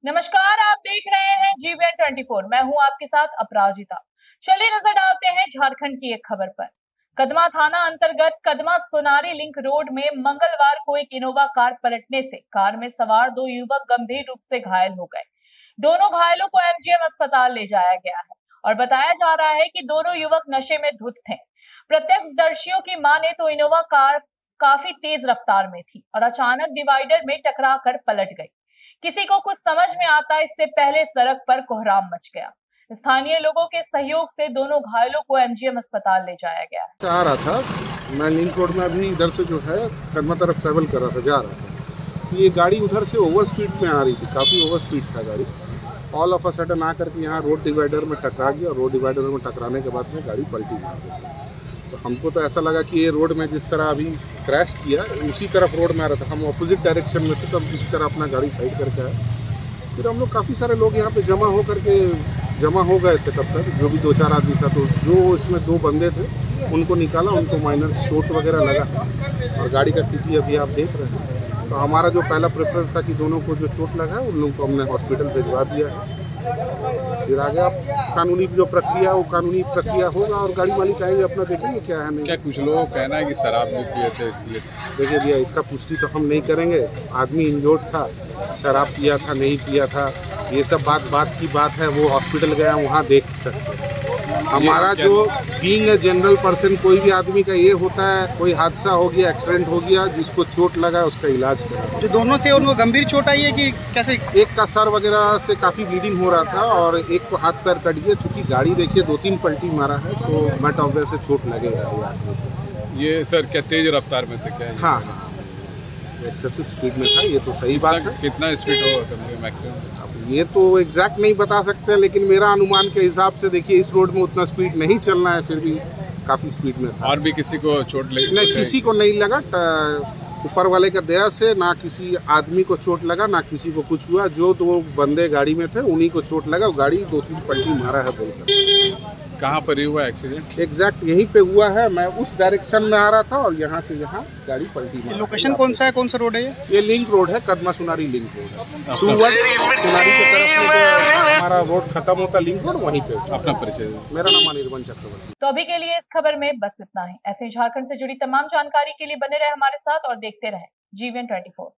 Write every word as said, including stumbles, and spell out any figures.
नमस्कार, आप देख रहे हैं जीवीएन चौबीस। मैं हूं आपके साथ अपराजिता। चलिए नजर डालते हैं झारखंड की एक खबर पर। कदमा थाना अंतर्गत कदमा सोनारी लिंक रोड में मंगलवार को एक इनोवा कार पलटने से कार में सवार दो युवक गंभीर रूप से घायल हो गए। दोनों घायलों को एमजीएम अस्पताल ले जाया गया है और बताया जा रहा है कि दोनों युवक नशे में धुत थे। प्रत्यक्षदर्शियों की माने तो इनोवा कार काफी तेज रफ्तार में थी और अचानक डिवाइडर में टकरा कर पलट गई। किसी को कुछ समझ में आता इससे पहले सड़क पर कोहराम मच गया। स्थानीय लोगों के सहयोग से दोनों घायलों को एमजीएम अस्पताल ले जाया गया है। आ रहा था मैं लिंक रोड में अभी इधर से जो है कदमा तरफ ट्रेवल कर रहा था, जा रहा था। ये गाड़ी उधर से ओवर स्पीड में आ रही थी, काफ़ी ओवर स्पीड था गाड़ी। ऑल ऑफ अ सडन आकर के यहाँ रोड डिवाइडर में टकरा गया। रोड डिवाइडर में टकराने के बाद में गाड़ी पलटी गई। तो हमको तो ऐसा लगा कि ये रोड में जिस तरह अभी क्रैश किया उसी तरफ रोड में आ रहा था। हम अपोजिट डायरेक्शन में थे तो हम किसी तरह अपना गाड़ी साइड करके आए। फिर हम लोग काफ़ी सारे लोग यहाँ पे जमा हो करके जमा हो गए थे तब तक, जो भी दो चार आदमी था। तो जो इसमें दो बंदे थे उनको निकाला, उनको माइनर चोट वगैरह लगा और गाड़ी का स्थिति अभी आप देख रहे हैं। तो हमारा जो पहला प्रेफरेंस था कि दोनों को जो चोट लगा है उन लोगों को हमने हॉस्पिटल भिजवा दिया है। फिर आगे आप कानूनी जो प्रक्रिया वो कानूनी प्रक्रिया होगा और गाड़ी मालिक आएंगे अपना देखेंगे क्या है नहीं। क्या कुछ लोगों का कहना है कि शराब भी पिए थे इसलिए? देखिए भैया, इसका पुष्टि तो हम नहीं करेंगे। आदमी इंजोर्ड था, शराब पिया था नहीं पिया था ये सब बात बात की बात है। वो हॉस्पिटल गया वहाँ देख सकते हैं। हमारा जो बीइंग ए जनरल पर्सन, कोई भी आदमी का ये होता है, कोई हादसा हो गया, एक्सीडेंट हो गया, जिसको चोट लगा उसका इलाज करा। जो दोनों थे उनको गंभीर चोट आई है कि कैसे? एक का सर वगैरह से काफ़ी ब्लीडिंग हो रहा था और एक को हाथ पैर कट गया। चूँकि गाड़ी देखिए दो तीन पलटी मारा है तो मैट ऑब्वियस से चोट लगेगा ये आदमी को। ये सर क्या तेज रफ्तार में थे क्या? हाँ हाँ, एक्सेसिव स्पीड में था, ये तो सही बात है। कितना स्पीड होगा मैक्सिमम? ये तो एग्जैक्ट नहीं बता सकते, लेकिन मेरा अनुमान के हिसाब से देखिए इस रोड में उतना स्पीड नहीं चलना है, फिर भी काफ़ी स्पीड में था। और भी किसी को चोट लगी? नहीं, किसी को नहीं लगा। ऊपर वाले का दया से ना किसी आदमी को चोट लगा ना किसी को कुछ हुआ। जो दो बंदे गाड़ी में थे उन्हीं को चोट लगा। गाड़ी दो तीन पलटी मारा है बोलकर। कहाँ पर ही हुआ एक्सीडेंट? एग्जैक्ट यहीं पे हुआ है। मैं उस डायरेक्शन में आ रहा था और यहाँ से यहाँ गाड़ी पलटी मारा। लोकेशन कौन सा है, कौन सा रोड है ये? ये लिंक रोड है, कदमा सोनारी लिंक रोड है। सोनारी की तरफ में हमारा रोड खत्म होता लिंक रोड, वहीं पे। अपना परिचय? मेरा नाम अनिर्बन चक्रवर्ती। तो अभी के लिए इस खबर में बस इतना ही। ऐसे झारखंड से जुड़ी तमाम जानकारी के लिए बने रहे हमारे साथ और देखते रहे जीवीएन चौबीस।